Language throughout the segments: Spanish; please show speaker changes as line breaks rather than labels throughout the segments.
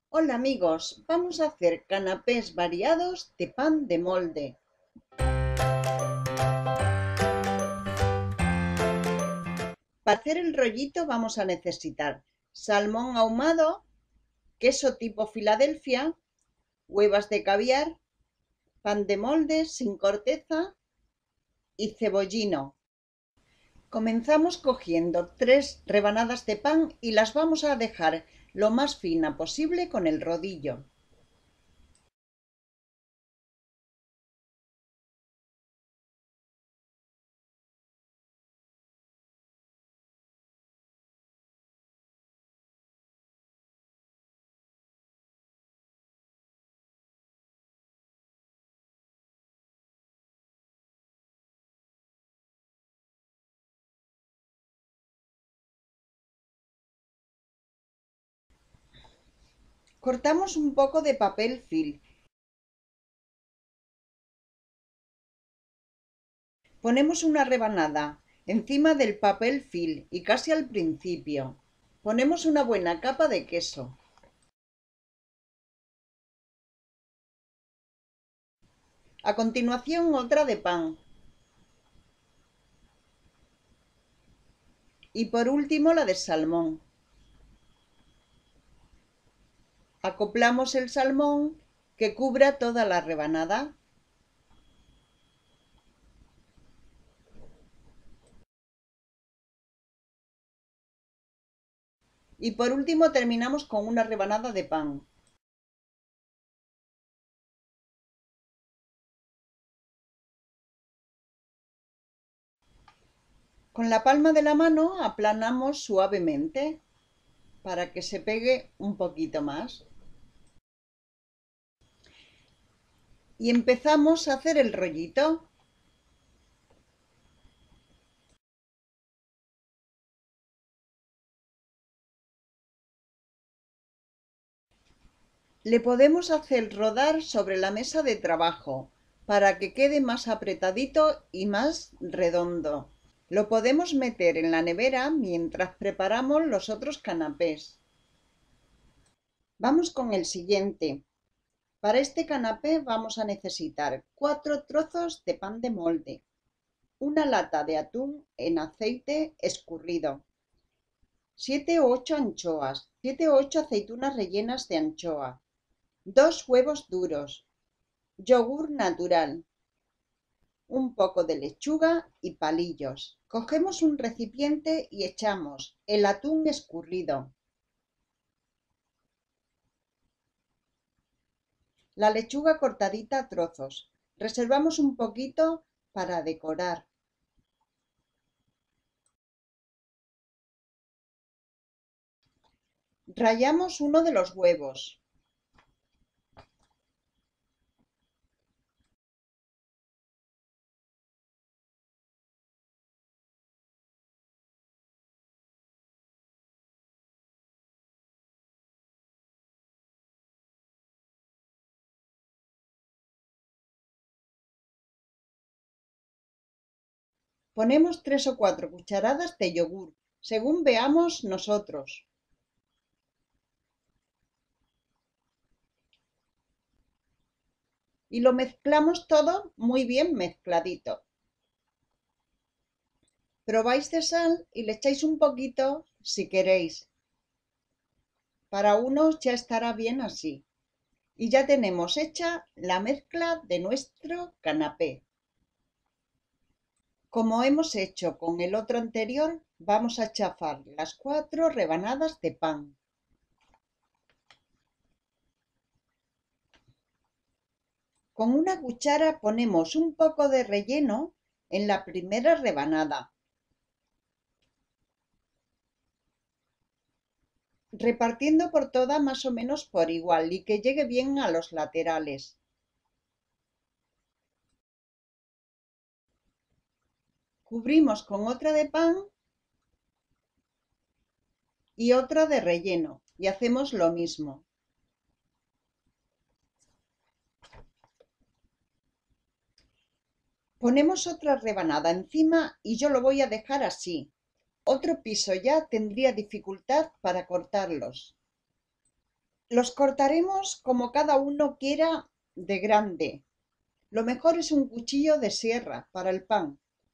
Hola amigos, vamos a hacer canapés variados de pan de molde. Para hacer el rollito vamos a necesitar salmón ahumado, queso tipo Filadelfia, huevas de caviar, pan de molde sin corteza y cebollino. Comenzamos cogiendo 3 rebanadas de pan y las vamos a dejar lo más fina posible con el rodillo. Cortamos un poco de papel film. Ponemos una rebanada encima del papel film y casi al principio. Ponemos una buena capa de queso. A continuación otra de pan. Y por último la de salmón. Acoplamos el salmón que cubra toda la rebanada. Y por último terminamos con una rebanada de pan. Con la palma de la mano aplanamos suavemente para que se pegue un poquito más. Y empezamos a hacer el rollito. Le podemos hacer rodar sobre la mesa de trabajo para que quede más apretadito y más redondo. Lo podemos meter en la nevera mientras preparamos los otros canapés. Vamos con el siguiente. Para este canapé vamos a necesitar 4 trozos de pan de molde, una lata de atún en aceite escurrido, 7 u 8 anchoas, 7 u 8 aceitunas rellenas de anchoa, 2 huevos duros, yogur natural, un poco de lechuga y palillos. Cogemos un recipiente y echamos el atún escurrido, la lechuga cortadita a trozos. Reservamos un poquito para decorar. Rallamos uno de los huevos. Ponemos 3 o 4 cucharadas de yogur, según veamos nosotros. Y lo mezclamos todo muy bien mezcladito. Probáis de sal y le echáis un poquito si queréis. Para unos ya estará bien así. Y ya tenemos hecha la mezcla de nuestro canapé. Como hemos hecho con el otro anterior, vamos a chafar las 4 rebanadas de pan. Con una cuchara ponemos un poco de relleno en la primera rebanada. Repartiendo por toda más o menos por igual y que llegue bien a los laterales. Cubrimos con otra de pan y otra de relleno y hacemos lo mismo. Ponemos otra rebanada encima y yo lo voy a dejar así. Otro piso ya tendría dificultad para cortarlos. Los cortaremos como cada uno quiera de grande. Lo mejor es un cuchillo de sierra para el pan.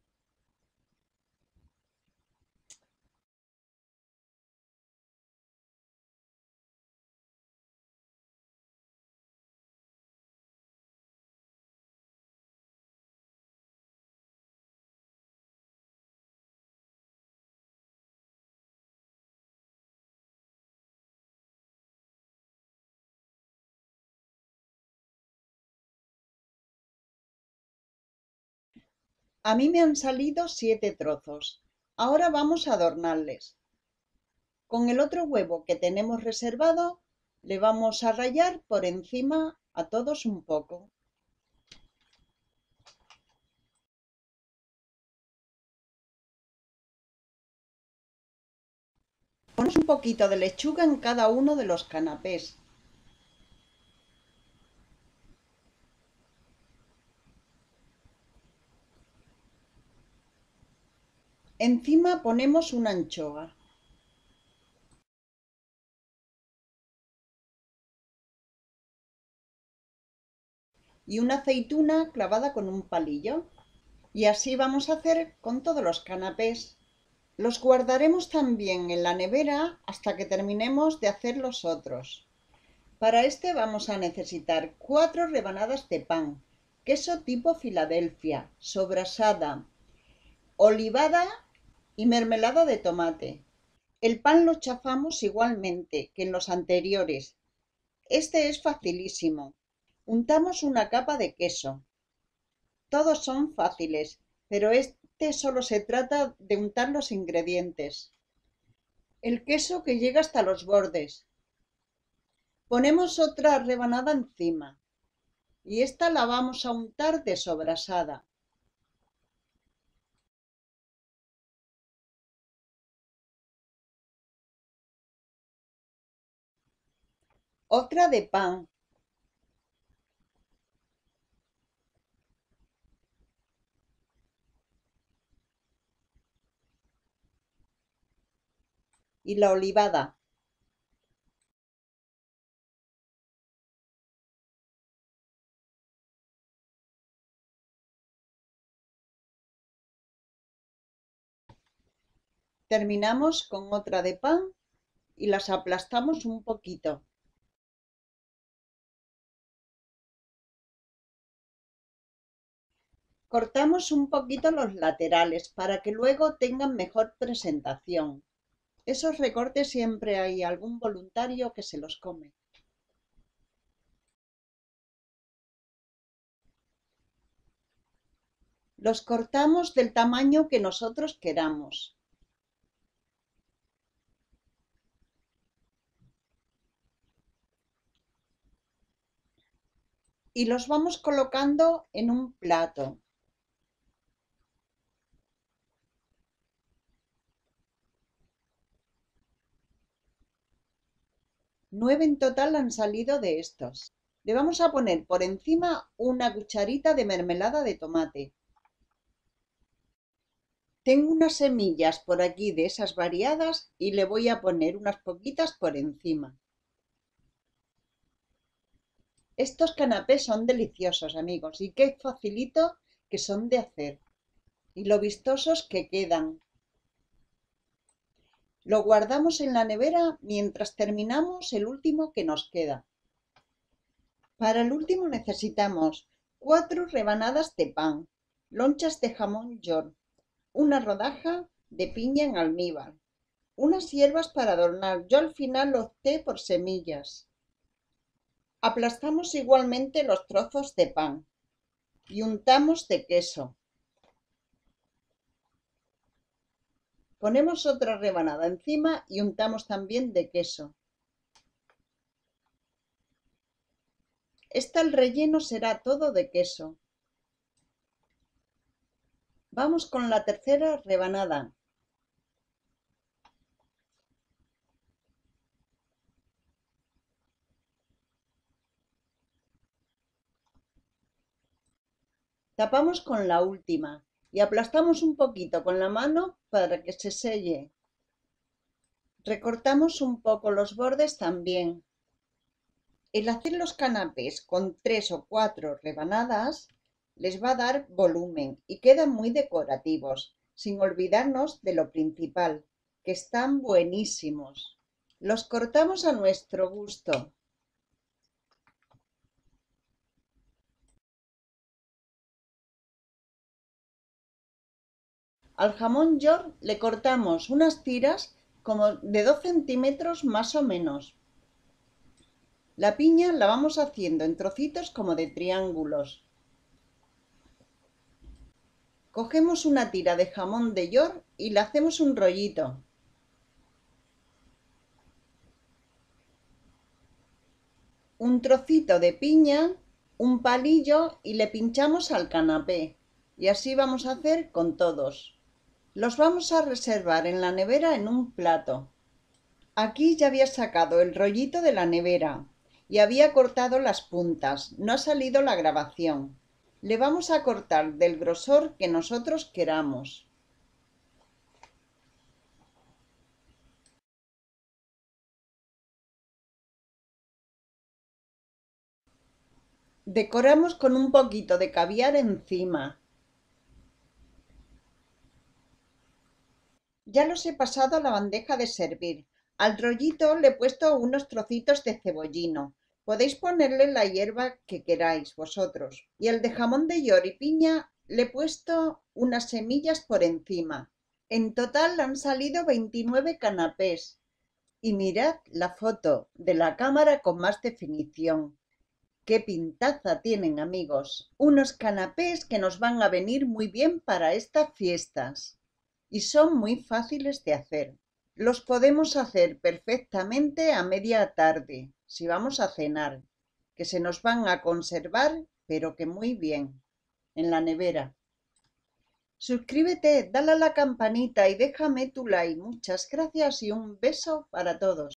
A mí me han salido 7 trozos. Ahora vamos a adornarles. Con el otro huevo que tenemos reservado, le vamos a rallar por encima a todos un poco. Ponemos un poquito de lechuga en cada uno de los canapés. Encima ponemos una anchoa. Y una aceituna clavada con un palillo. Y así vamos a hacer con todos los canapés. Los guardaremos también en la nevera hasta que terminemos de hacer los otros. Para este vamos a necesitar 4 rebanadas de pan, queso tipo Filadelfia, sobrasada, olivada y mermelada de tomate. El pan lo chafamos igualmente que en los anteriores. Este es facilísimo. Untamos una capa de queso. Todos son fáciles, pero este solo se trata de untar los ingredientes. El queso que llega hasta los bordes. Ponemos otra rebanada encima y esta la vamos a untar de sobrasada. Otra de pan. Y la olivada. Terminamos con otra de pan y las aplastamos un poquito. Cortamos un poquito los laterales para que luego tengan mejor presentación. Esos recortes siempre hay algún voluntario que se los come. Los cortamos del tamaño que nosotros queramos. Y los vamos colocando en un plato. Nueve en total han salido de estos. Le vamos a poner por encima una cucharita de mermelada de tomate. Tengo unas semillas por aquí de esas variadas y le voy a poner unas poquitas por encima. Estos canapés son deliciosos, amigos, y qué facilito que son de hacer. Y lo vistosos que quedan. Lo guardamos en la nevera mientras terminamos el último que nos queda. Para el último necesitamos 4 rebanadas de pan, lonchas de jamón york, una rodaja de piña en almíbar, unas hierbas para adornar. Yo al final opté por semillas. Aplastamos igualmente los trozos de pan y untamos de queso. Ponemos otra rebanada encima y untamos también de queso. El relleno será todo de queso. Vamos con la tercera rebanada. Tapamos con la última y aplastamos un poquito con la mano para que se selle. Recortamos un poco los bordes también. El hacer los canapés con 3 o 4 rebanadas les va a dar volumen y quedan muy decorativos, sin olvidarnos de lo principal, que están buenísimos. Los cortamos a nuestro gusto. Al jamón york le cortamos unas tiras como de 2 centímetros más o menos. La piña la vamos haciendo en trocitos como de triángulos. Cogemos una tira de jamón de york y le hacemos un rollito. Un trocito de piña, un palillo y le pinchamos al canapé. Y así vamos a hacer con todos. Los vamos a reservar en la nevera en un plato. Aquí ya había sacado el rollito de la nevera y había cortado las puntas. No ha salido la grabación. Le vamos a cortar del grosor que nosotros queramos. Decoramos con un poquito de caviar encima. Ya los he pasado a la bandeja de servir. Al rollito le he puesto unos trocitos de cebollino. Podéis ponerle la hierba que queráis vosotros. Y el de jamón de york y piña le he puesto unas semillas por encima. En total han salido 29 canapés. Y mirad la foto de la cámara con más definición. ¡Qué pintaza tienen, amigos! Unos canapés que nos van a venir muy bien para estas fiestas. Y son muy fáciles de hacer. Los podemos hacer perfectamente a media tarde, si vamos a cenar, que se nos van a conservar, pero que muy bien, en la nevera. Suscríbete, dale a la campanita y déjame tu like. Muchas gracias y un beso para todos.